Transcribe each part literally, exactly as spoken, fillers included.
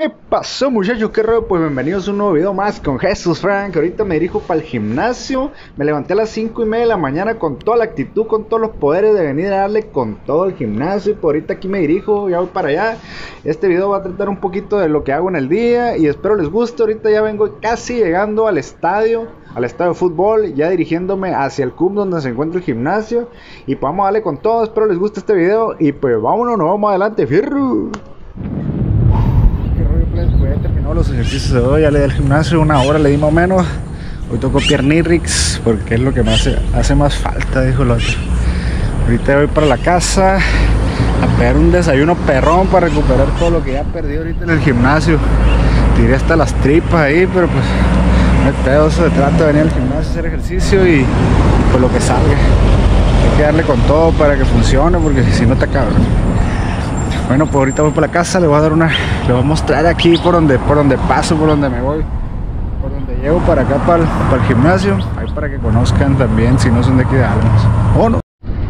¿Qué pasó, muchachos? ¿Qué rollo? Pues bienvenidos a un nuevo video más con Jesús Frank. Ahorita me dirijo para el gimnasio. Me levanté a las cinco y media de la mañana con toda la actitud, con todos los poderes de venir a darle con todo el gimnasio. Y por ahorita aquí me dirijo, ya voy para allá. Este video va a tratar un poquito de lo que hago en el día y espero les guste. Ahorita ya vengo casi llegando al estadio, al estadio de fútbol, ya dirigiéndome hacia el C U M donde se encuentra el gimnasio. Y pues vamos a darle con todo, espero les guste este video. Y pues vámonos, nos vamos adelante, fierro. Pues ya terminó los ejercicios de hoy, ya le di al gimnasio una hora, le di más o menos. Hoy tocó piernirrix porque es lo que me hace, hace más falta, dijo el otro. Ahorita voy para la casa a pegar un desayuno perrón para recuperar todo lo que ya perdí ahorita en el gimnasio. Tiré hasta las tripas ahí, pero pues no hay pedo, se trata de venir al gimnasio a hacer ejercicio y pues lo que salga. Hay que darle con todo para que funcione porque si no está cabrón. Bueno, pues ahorita voy para la casa, le voy a dar una, le voy a mostrar aquí por donde, por donde paso, por donde me voy, por donde llego para acá, para el, para el gimnasio, ahí para que conozcan también si no son de aquí de Álamos. ¿O no?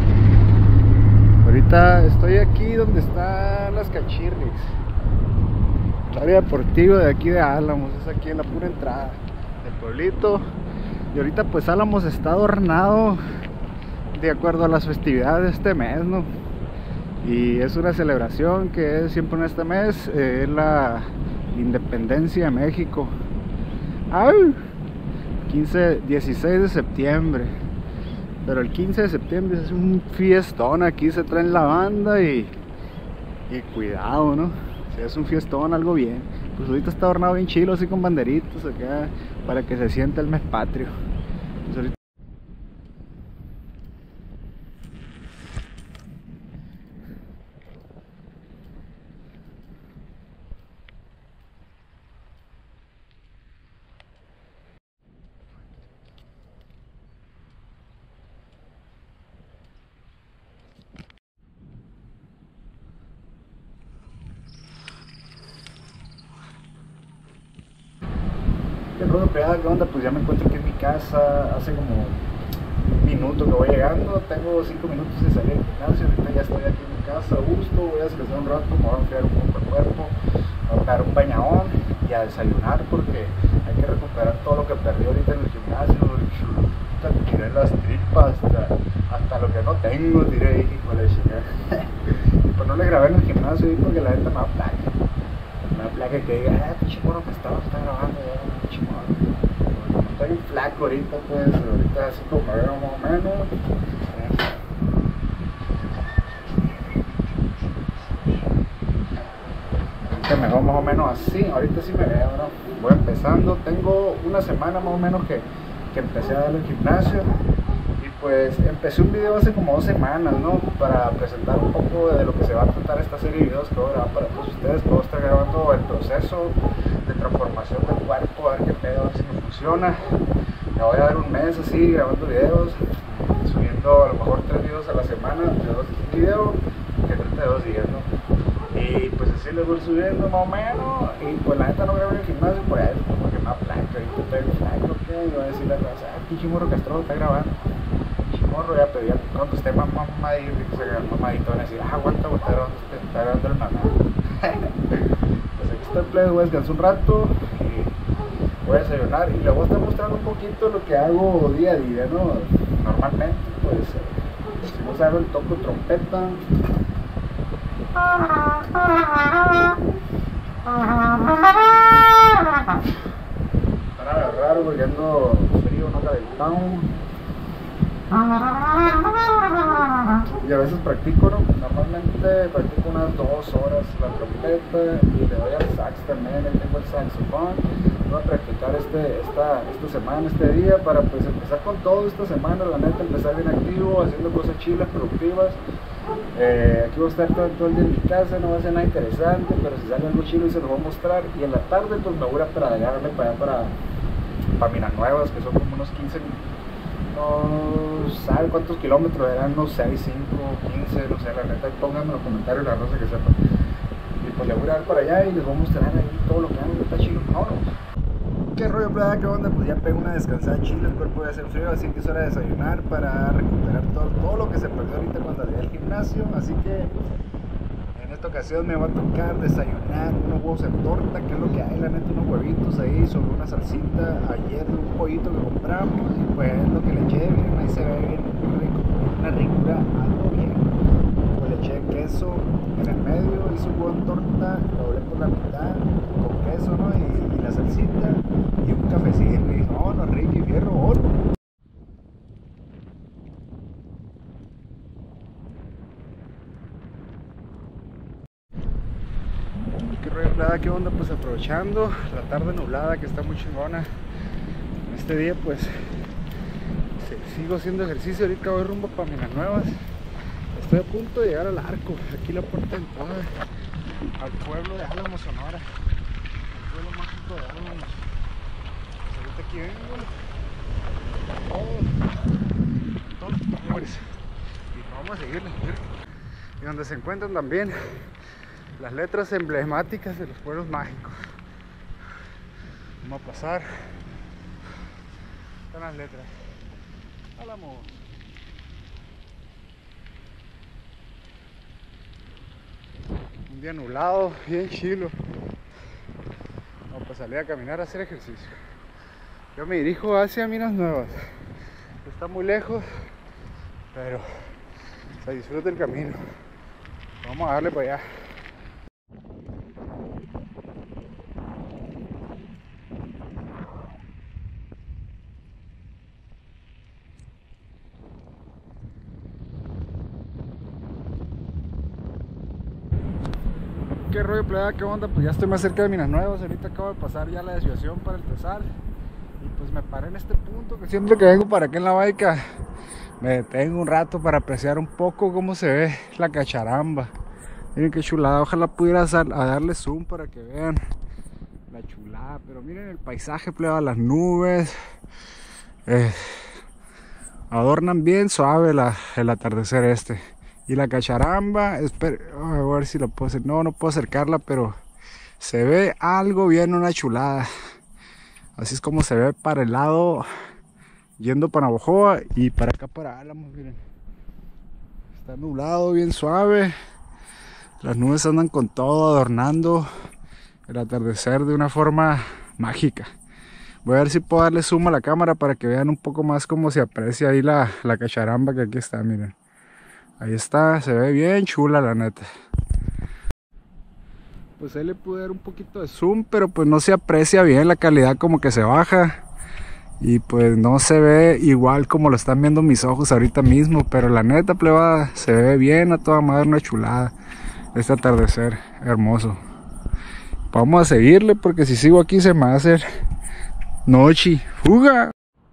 Ahorita estoy aquí donde están las cachirris, el área deportiva de aquí de Álamos, es aquí en la pura entrada del pueblito. Y ahorita pues Álamos está adornado de acuerdo a las festividades de este mes, ¿no? Y es una celebración que es siempre en este mes, eh, es la independencia de México. ¡Ay! quince, dieciséis de septiembre. Pero el quince de septiembre es un fiestón, aquí se traen la banda y, y cuidado, ¿no? Si es un fiestón, algo bien. Pues ahorita está adornado bien chilo, así con banderitos acá, para que se sienta el mes patrio. Pues ahorita ¿qué rollo, pegada? ¿Qué onda? Pues ya me encuentro aquí en mi casa, hace como un minuto que voy llegando, tengo cinco minutos de salir del gimnasio, ahorita ya estoy aquí en mi casa a gusto, voy a descansar un rato, me voy a enfriar un poco el cuerpo, voy a dar un bañadón y a desayunar porque hay que recuperar todo lo que perdí ahorita en el gimnasio, ahorita tiré las tripas, hasta, hasta lo que no tengo, tiré y con la chingada. Y pues no le grabé en el gimnasio porque la neta me da placa. Una placa que diga, ah, pinche morro que estaba, está grabando ya, pinche morro. Estoy bien flaco ahorita, pues, ahorita así como me veo más o menos. Ahorita me veo más o menos así, ahorita sí me veo, ¿no? Voy empezando, tengo una semana más o menos que, que empecé a darle al gimnasio. Pues empecé un video hace como dos semanas, ¿no? Para presentar un poco de lo que se va a tratar esta serie de videos que voy a grabar para todos ustedes. Puedo estar grabando el proceso de transformación del cuerpo, a ver qué pedo, a ver si me funciona. Me voy a dar un mes así grabando videos, subiendo a lo mejor tres videos a la semana, de dos videos que trata de dos días, ¿no? Y pues así les voy subiendo más o menos. Y pues la neta no grabo en el gimnasio por eso, porque me da placa y tú te ves flaco, ¿qué? Y voy a decir la raza, ah, pinche morro Castro está grabando. Morro ya pedía cuando esté más mamadito y que se vea mamadito van a decir, ah, aguanta, aguanta, está grabando el mamá. Pues aquí está el play, voy a descansar un rato y voy a desayunar y le voy a estar mostrando un poquito lo que hago día a día, ¿no? Normalmente, pues, si no saben, toco trompeta. Para raro porque ando frío, no calentado. Y a veces practico, ¿no? Normalmente practico unas dos horas la trompeta y le doy al sax también, ahí tengo el saxofón. Voy a practicar este, esta, esta semana, este día, para pues empezar con todo esta semana, la neta, empezar bien activo, haciendo cosas chilas, productivas. Eh, aquí voy a estar todo, todo el día en mi casa, no va a ser nada interesante, pero si sale algo chido se lo voy a mostrar. Y en la tarde pues me voy a pedalearme para allá, para, para Minas Nuevas, que son como unos quince minutos. No sabe cuántos kilómetros eran, unos seis, cinco, quince, no sé, la neta, pónganme en los comentarios la raza que sepa. Y pues le voy a dar para allá y les voy a mostrar ahí todo lo que hago, está chido. Vámonos. ¿Qué rollo, playa? ¿Qué onda? Pues ya pego una descansada chile, el cuerpo ya hace frío, así que es hora de desayunar para recuperar todo, todo lo que se perdió ahorita cuando llegué al gimnasio. Así que en esta ocasión me va a tocar desayunar unos huevos en torta, que es lo que hay, la neta, unos huevitos ahí sobre una salsita, ayer un pollito que compramos, y pues es lo que le eché, miren, ahí se ve bien rico, una ricura, algo bien. Pues le eché queso en el medio, hice un huevo en torta, lo doblé por la mitad, con queso, ¿no? Y, y la salsita, y un cafecito, y no, no, rico y fierro, oro. ¿Qué rollo, playa? ¿Qué onda? Pues aprovechando la tarde nublada que está muy chingona. Este día pues sigo haciendo ejercicio. Ahorita voy rumbo para Minas Nuevas. Estoy a punto de llegar al Arco, aquí la puerta de entrada al pueblo de Álamos, Sonora, el pueblo mágico de Álamos. Pues ahorita aquí vengo todos, todos los tambores y vamos a seguirle. Y donde se encuentran también las letras emblemáticas de los pueblos mágicos. Vamos a pasar. Están las letras. Álamos. Un día nublado, bien chilo. Vamos a salir a caminar a hacer ejercicio. Yo me dirijo hacia Minas Nuevas. Está muy lejos, pero se disfruta el camino. Vamos a darle para allá. ¿Qué rollo, playa? ¿Qué onda? Pues ya estoy más cerca de Minas Nuevas. Ahorita acabo de pasar ya la desviación para el Tesal. Y pues me paré en este punto que siempre que vengo para acá en la baica me detengo un rato para apreciar un poco cómo se ve la cacharamba. Miren qué chulada. Ojalá pudiera a darle zoom para que vean la chulada. Pero miren el paisaje, playa, las nubes. Eh, adornan bien suave la, el atardecer este. Y la cacharamba, espero, a ver si lo puedo hacer. No, no puedo acercarla, pero se ve algo bien, una chulada. Así es como se ve para el lado yendo para Navojoa y para acá para Álamos, miren. Está nublado, bien suave. Las nubes andan con todo, adornando el atardecer de una forma mágica. Voy a ver si puedo darle zoom a la cámara para que vean un poco más cómo se aprecia ahí la, la cacharamba que aquí está, miren. Ahí está, se ve bien chula la neta. Pues ahí le pude dar un poquito de zoom, pero pues no se aprecia bien, la calidad como que se baja. Y pues no se ve igual como lo están viendo mis ojos ahorita mismo. Pero la neta, plebada, se ve bien a toda madre, una chulada. Este atardecer hermoso. Vamos a seguirle porque si sigo aquí se me va a hacer noche. ¡Fuga!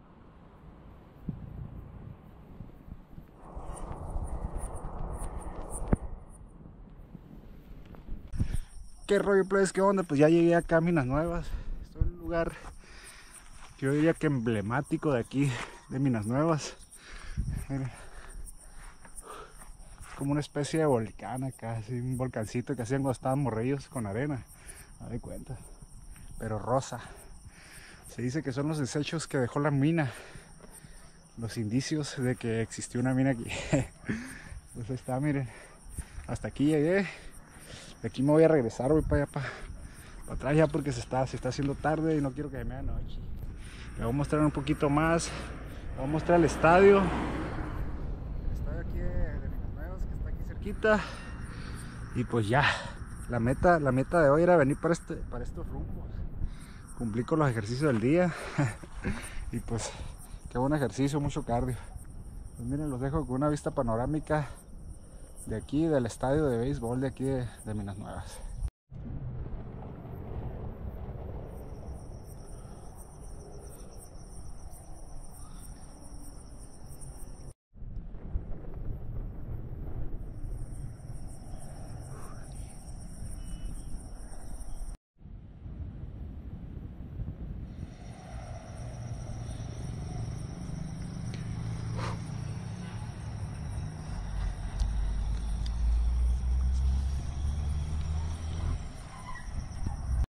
¿Qué rollo, pues? ¿Qué onda? Pues ya llegué acá a Minas Nuevas. Estoy en un lugar, yo diría que emblemático de aquí, de Minas Nuevas. Miren. Es como una especie de volcán acá, así, un volcancito que hacían cuando estaban morrillos con arena. No me doy cuenta. Pero rosa. Se dice que son los desechos que dejó la mina. Los indicios de que existió una mina aquí. Pues ahí está, miren. Hasta aquí llegué. De aquí me voy a regresar, voy para allá, para, para atrás ya porque se está, se está haciendo tarde y no quiero que se me haga noche. Le voy a mostrar un poquito más, le voy a mostrar el estadio. El estadio aquí de, de Minas Nuevas, que está aquí cerquita. Y pues ya, la meta, la meta de hoy era venir para, este, para estos rumbos. Cumplí con los ejercicios del día. Y pues, qué buen ejercicio, mucho cardio. Pues miren, los dejo con una vista panorámica de aquí, del estadio de béisbol de aquí de, de Minas Nuevas.